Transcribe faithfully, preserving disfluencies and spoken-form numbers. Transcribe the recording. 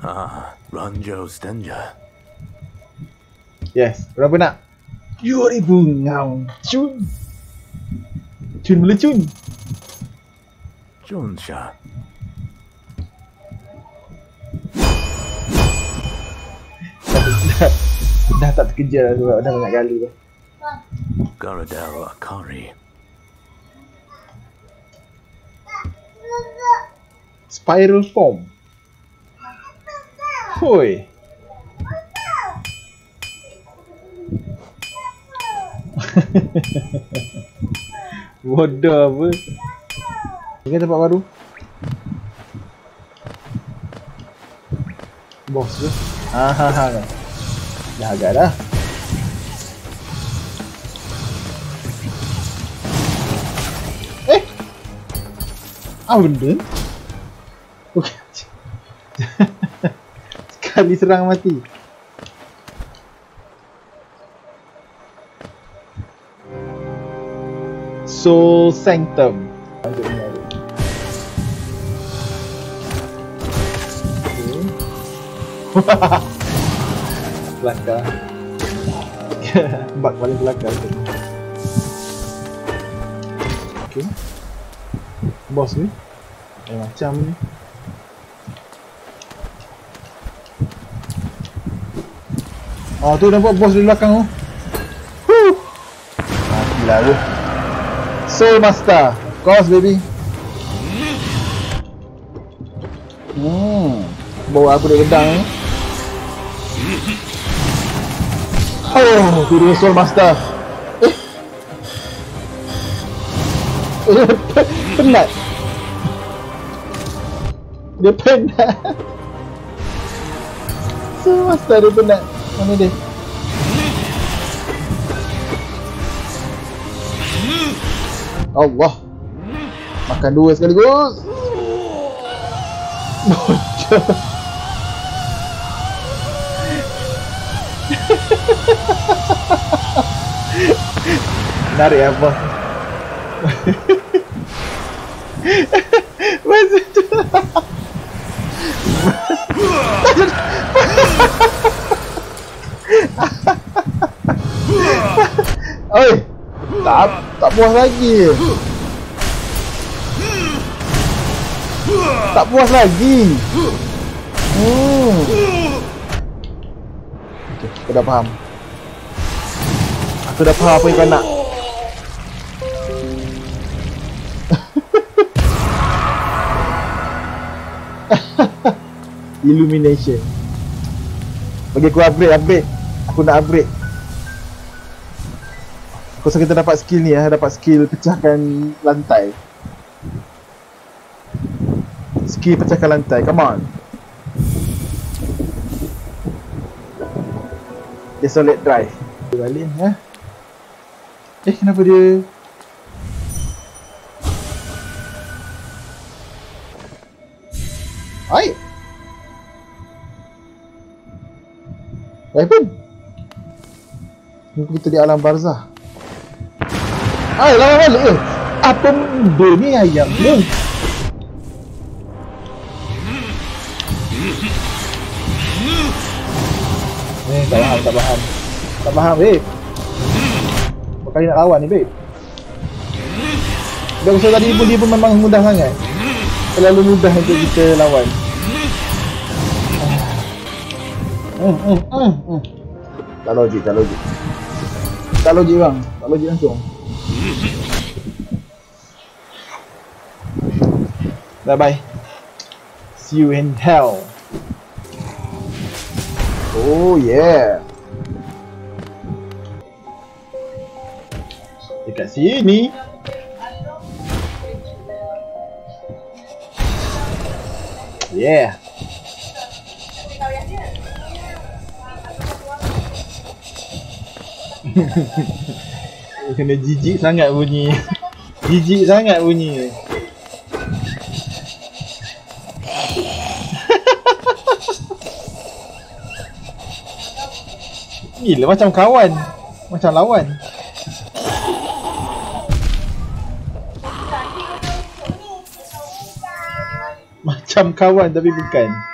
Ah, Ranjo Stenja. Yes, berapa nak? dua ribu ngau. Cun. Cun mula cun. Jonsha. dah, dah tak terkejar sebab dah banyak kali dah. Garadel Akari. Spiral form. Hoi. Bodoh apa? Ini tempat baru. Bos tu. Ha ha ha. Dah agak dah. Eh. Apa benda? Okey. Sekali serang mati. Soul Sanctum. Belakang. Bak paling belakang tu. Okay. Bos ni. Eh macam ni. Oh tu nampak bos di belakang tu. Huh. Matilah tu. Soul Master. Course baby. Hmm. Bau aku dah gedang ni. Oh, tu dia Soul Master. Eh. Penat. Dia penat. Soul Master dia penat. Mana dia? Allah. Makan dua sekaligus. Bocor. Menarik apa? Masa tu. Oi, tak tak puas lagi. Tak puas lagi. Hmm. Okay, aku dah faham. Aku dah faham apa yang kau nak. Illumination. Bagi aku upgrade, upgrade. Aku nak upgrade. Aku rasa kita dapat skill ni ya, dapat skill pecahkan lantai. Skill pecahkan lantai, come on. Dia solid drive. Dia balik ya. Eh kenapa dia? Hai. Weapon. Mungkin kita di alam barzah. Hai, lawan balik eh. Apa benda ni ayam ni? Eh, tak faham, tak faham. Tak faham, babe. Berapa kali nak lawan ni, babe? Dah usah tadi pun dia pun memang mudah sangat. Terlalu mudah untuk kita lawan. Hmm, hmm, hmm, hmm. Tak logik, tak logik. Tak logik bang, tak logik langsung. Bye bye. See you in hell. Oh yeah. Dekat sini. Yeah. Kena jijik sangat bunyi. Jijik sangat bunyi. Gila macam kawan. Macam lawan. Macam kawan tapi bukan.